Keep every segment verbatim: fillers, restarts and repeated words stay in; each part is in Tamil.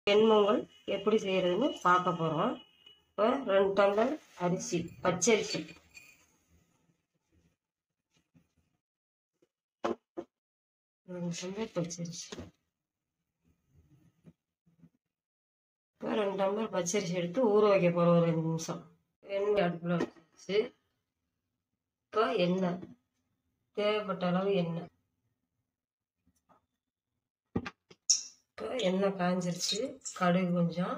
வெண்பொங்கல் எப்படி செய்கிறதுன்னு பார்க்க போகிறோம். இப்போ ரெண்டு டம்ளர் அரிசி, பச்சரிசி, ரெண்டு டம்ளர் பச்சரிசி. இப்போ ரெண்டு டம்ளர் பச்சரிசி எடுத்து ஊற வைக்க போகிறோம் ஒரு ரெண்டு நிமிஷம். எண்ணெய் அடுப்பில் வச்சு இப்போ எண்ணெய் தேவைப்பட்ட அளவு எண்ணெய். இப்போ எண்ணெய் காஞ்சிருச்சு. கடுகு கொஞ்சம்,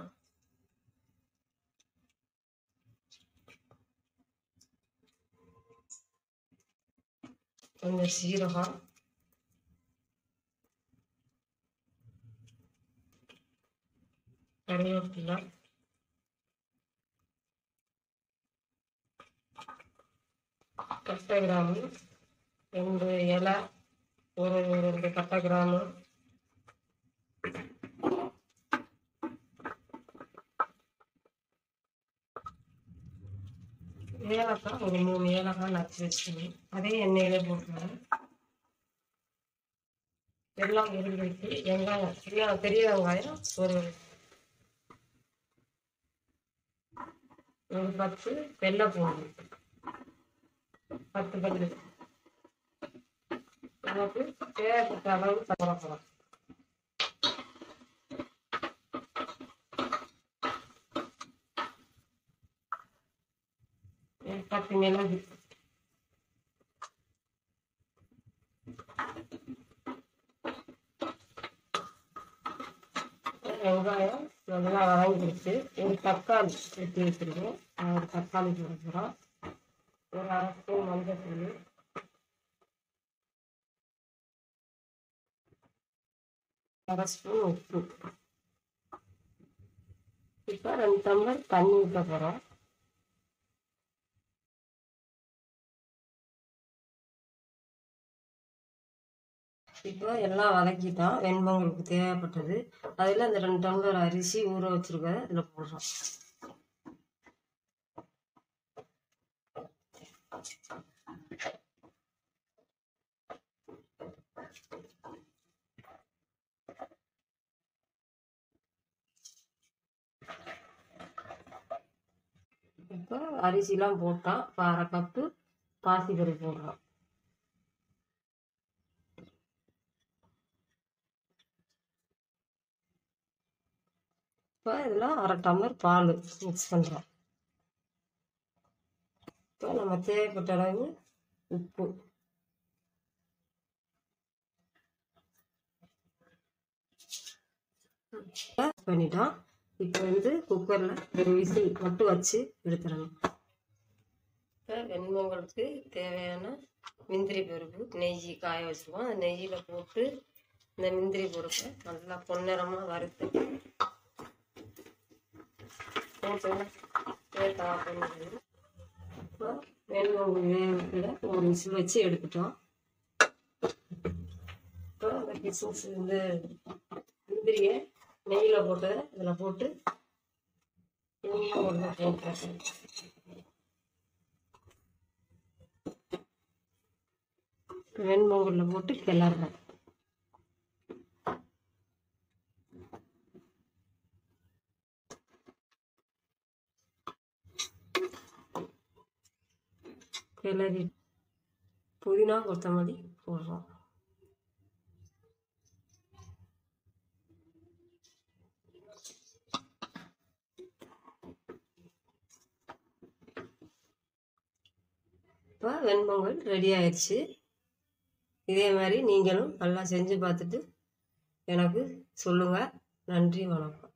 கொஞ்சம் சீரகம், கருவேப்பிலை, பட்டை கிராமு, ரெண்டு இலை, ஒரு ரெண்டு பட்டை கிராமு, ஏலக்காய் ஒரு மூணு ஏலக்காய் நச்சு வச்சுக்கணும். அதே எண்ணெயிலே போட்டுருவேன். எல்லாம் இருந்துச்சு. வெங்காயம் சின்ன பெரிய வெங்காயம் ஒரு ஒரு பத்து வெள்ளை பூண்டு, பத்து பல்லு, நமக்கு தேவைப்பட்ட அளவு போடப்படும். பத்து மிளகு, வெங்காயம் நல்லா வதங்கிடுச்சு. ஒரு தக்காளி வெட்டி வச்சிருக்கோம். ஒரு தக்காளி போட போகிறோம். ஒரு அரை ஸ்பூன் மஞ்சள் தூள், அரை ஸ்பூன் உப்பு. இப்போ ரெண்டு டம்ளர் தண்ணி ஊற்ற போகிறோம். இப்போ எல்லாம் வதக்கிட்டோம். வெண்பொங்கலுக்கு தேவைப்பட்டது அதில் அந்த ரெண்டு டம்ளர் அரிசி ஊற வச்சிருக்க இதில் போடுறோம். இப்போ அரிசிலாம் போட்டோம். இப்போ அரை கப்பு பாசிப்பருப்பு போடுறோம். இப்போ இதில் அரை டம்ளர் பால் மிக்ஸ் பண்ணுறோம். இப்போ நம்ம தேவைப்பட்ட அளவு உப்பு, பண்ணிட்டோம். இப்போ வந்து குக்கரில் ஒரு விசில் மட்டும் வச்சு எடுத்துடணும். இப்போ வெண்பொங்கலுக்கு தேவையான முந்திரி பருப்பு, நெய் காய வச்சுருக்கோம். அந்த நெய்யில் போட்டு இந்த முந்திரி பருப்பை நல்லா பொன்னிறமாக வறுத்து போட்டு பண்ணிக்கணும். இப்போ வெண்பொங்கல் வேகத்தில் ஒரு விசில் வச்சு எடுத்துட்டோம். இப்போ அந்த கிஸ்மிஸ் வந்து முந்திரியை நெய்யில் போட்டு இதில் போட்டு போட்டுறேன். வெண்பொங்கலில் போட்டு கிளறேன். கிளறி புதினா கொத்தமல்லி போடுறோம். இப்போ வெண்பொங்கல் ரெடி ஆயிடுச்சு. இதே மாதிரி நீங்களும் நல்லா செஞ்சு பார்த்துட்டு எனக்கு சொல்லுங்கள். நன்றி, வணக்கம்.